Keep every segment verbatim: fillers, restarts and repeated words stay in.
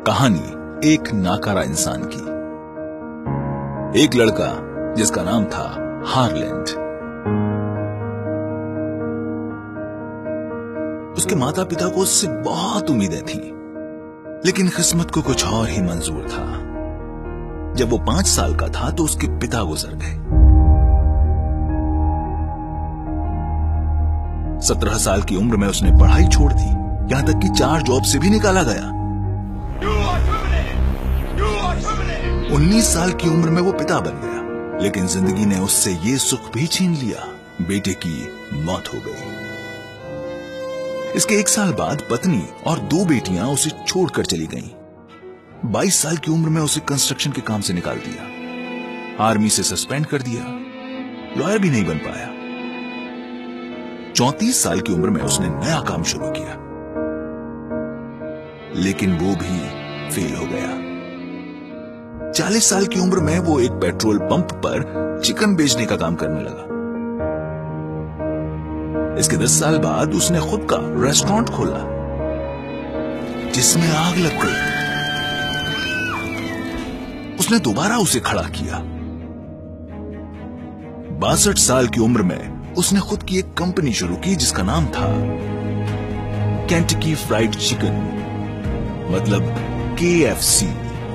कहानी एक नाकारा इंसान की। एक लड़का जिसका नाम था हार्लैंड। उसके माता पिता को उससे बहुत उम्मीदें थीं, लेकिन किस्मत को कुछ और ही मंजूर था। जब वो पांच साल का था तो उसके पिता गुजर गए। सत्रह साल की उम्र में उसने पढ़ाई छोड़ दी, यहां तक कि चार जॉब से भी निकाला गया। उन्नीस साल की उम्र में वो पिता बन गया, लेकिन जिंदगी ने उससे ये सुख भी छीन लिया। बेटे की मौत हो गई। इसके एक साल बाद पत्नी और दो बेटियां उसे छोड़कर चली गईं। बाईस साल की उम्र में उसे कंस्ट्रक्शन के काम से निकाल दिया, आर्मी से सस्पेंड कर दिया, लॉयर भी नहीं बन पाया। चौंतीस साल की उम्र में उसने नया काम शुरू किया, लेकिन वो भी फेल हो गया। चालीस साल की उम्र में वो एक पेट्रोल पंप पर चिकन बेचने का काम करने लगा। इसके दस साल बाद उसने खुद का रेस्टोरेंट खोला, जिसमें आग लग गई। उसने दोबारा उसे खड़ा किया। बासठ साल की उम्र में उसने खुद की एक कंपनी शुरू की, जिसका नाम था केंटकी फ्राइड चिकन, मतलब के एफ सी।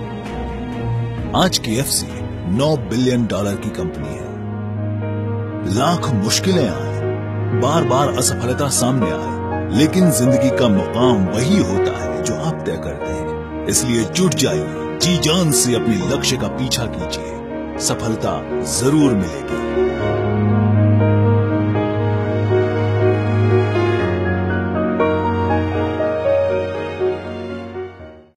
आज के एफ सी नौ बिलियन डॉलर की कंपनी है। लाख मुश्किलें आए, बार बार असफलता सामने आए, लेकिन जिंदगी का मुकाम वही होता है जो आप तय करते हैं। इसलिए जुट जाइए, जी जान से अपने लक्ष्य का पीछा कीजिए, सफलता जरूर मिलेगी।